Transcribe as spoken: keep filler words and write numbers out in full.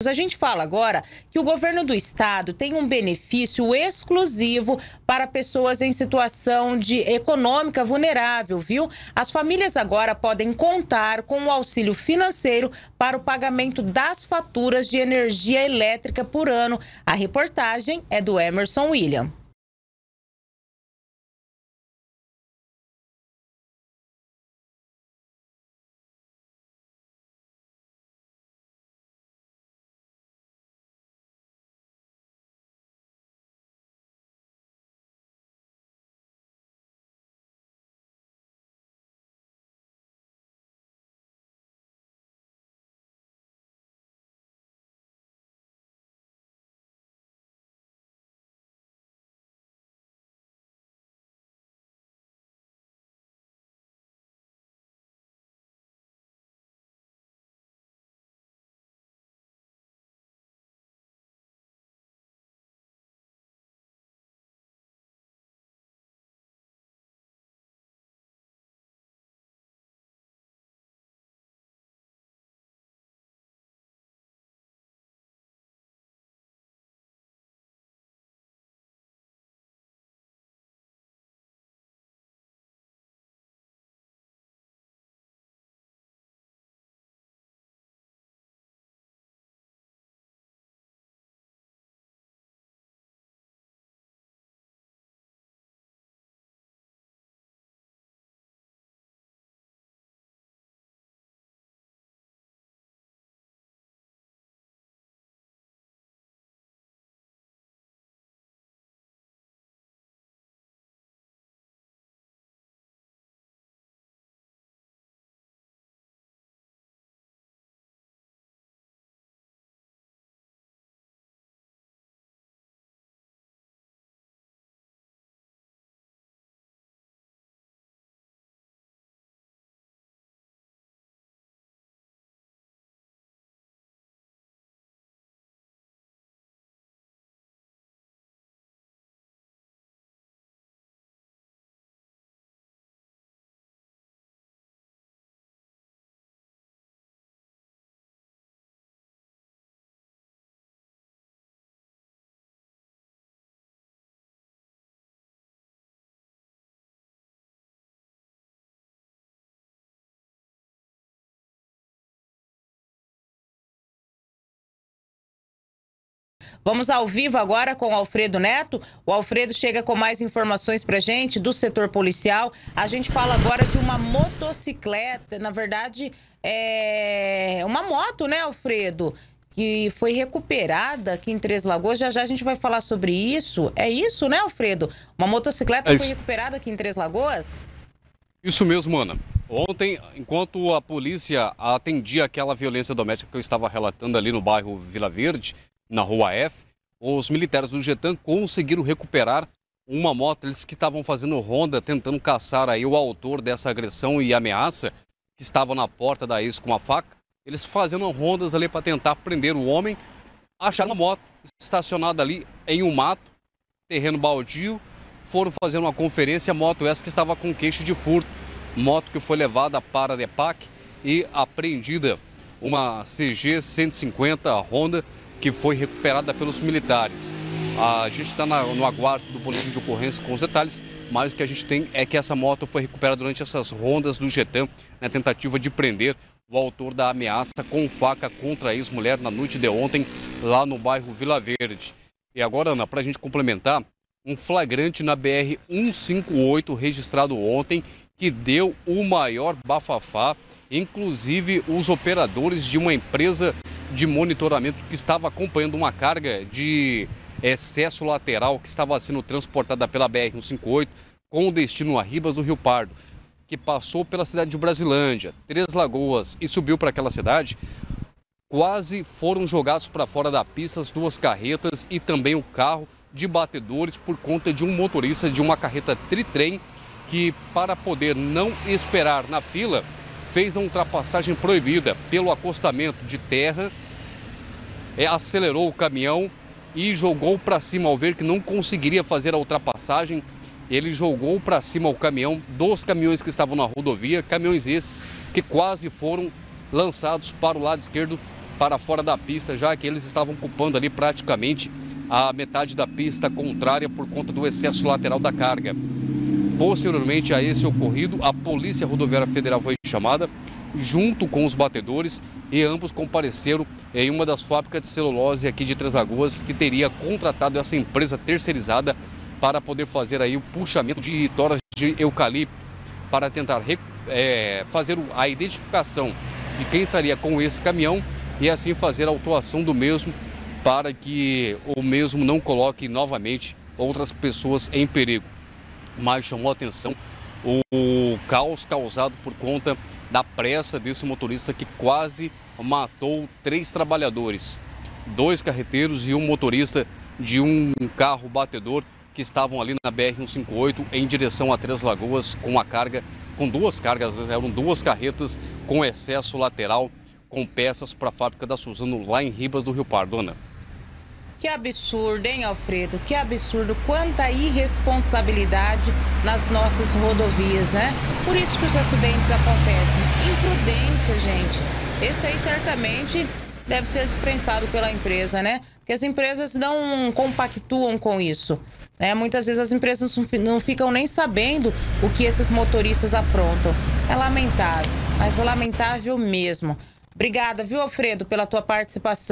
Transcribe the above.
A gente fala agora que o governo do estado tem um benefício exclusivo para pessoas em situação de econômica vulnerável, viu? As famílias agora podem contar com o auxílio financeiro para o pagamento das faturas de energia elétrica por ano. A reportagem é do Emerson William. Vamos ao vivo agora com o Alfredo Neto. O Alfredo chega com mais informações pra gente do setor policial. A gente fala agora de uma motocicleta, na verdade, é uma moto, né, Alfredo? Que foi recuperada aqui em Três Lagoas. Já já a gente vai falar sobre isso. É isso, né, Alfredo? Uma motocicleta é foi recuperada aqui em Três Lagoas? Isso mesmo, Ana. Ontem, enquanto a polícia atendia aquela violência doméstica que eu estava relatando ali no bairro Vila Verde, na Rua F, os militares do Getan conseguiram recuperar uma moto. Eles que estavam fazendo ronda, tentando caçar aí o autor dessa agressão e ameaça, que estava na porta da ex com uma faca. Eles fazendo rondas ali para tentar prender o homem. Acharam a moto estacionada ali em um mato, terreno baldio. Foram fazer uma conferência, moto essa que estava com queixa de furto. Moto que foi levada para a DEPAC e apreendida uma C G cento e cinquenta Honda, que foi recuperada pelos militares. A gente está no aguardo do boletim de ocorrência com os detalhes, mas o que a gente tem é que essa moto foi recuperada durante essas rondas do Getan, na tentativa de prender o autor da ameaça com faca contra a ex-mulher na noite de ontem, lá no bairro Vila Verde. E agora, Ana, para a gente complementar, um flagrante na B R cento e cinquenta e oito registrado ontem, que deu o maior bafafá, inclusive os operadores de uma empresa de monitoramento que estava acompanhando uma carga de excesso lateral que estava sendo transportada pela B R cento e cinquenta e oito com destino a Ribas do Rio Pardo, que passou pela cidade de Brasilândia, Três Lagoas e subiu para aquela cidade. Quase foram jogados para fora da pista as duas carretas e também o carro de batedores por conta de um motorista de uma carreta tritrem que, para poder não esperar na fila, fez a ultrapassagem proibida pelo acostamento de terra, é, acelerou o caminhão e jogou para cima. Ao ver que não conseguiria fazer a ultrapassagem, ele jogou para cima o caminhão dos caminhões que estavam na rodovia, caminhões esses que quase foram lançados para o lado esquerdo para fora da pista, já que eles estavam ocupando ali praticamente a metade da pista contrária por conta do excesso lateral da carga. Posteriormente a esse ocorrido, a Polícia Rodoviária Federal foi chamada junto com os batedores e ambos compareceram em uma das fábricas de celulose aqui de Três Lagoas, que teria contratado essa empresa terceirizada para poder fazer aí o puxamento de toras de eucalipto para tentar é, fazer a identificação de quem estaria com esse caminhão e assim fazer a autuação do mesmo para que o mesmo não coloque novamente outras pessoas em perigo. Mas chamou a atenção o caos causado por conta da pressa desse motorista que quase matou três trabalhadores, dois carreteiros e um motorista de um carro batedor que estavam ali na B R cento e cinquenta e oito em direção a Três Lagoas com a carga, com duas cargas, eram duas carretas com excesso lateral com peças para a fábrica da Suzano lá em Ribas do Rio Pardo, Ana. Que absurdo, hein, Alfredo? Que absurdo, quanta irresponsabilidade nas nossas rodovias, né? Por isso que os acidentes acontecem. Imprudência, gente. Esse aí certamente deve ser dispensado pela empresa, né? Porque as empresas não compactuam com isso, né? Muitas vezes as empresas não ficam nem sabendo o que esses motoristas aprontam. É lamentável, mas é lamentável mesmo. Obrigada, viu, Alfredo, pela tua participação.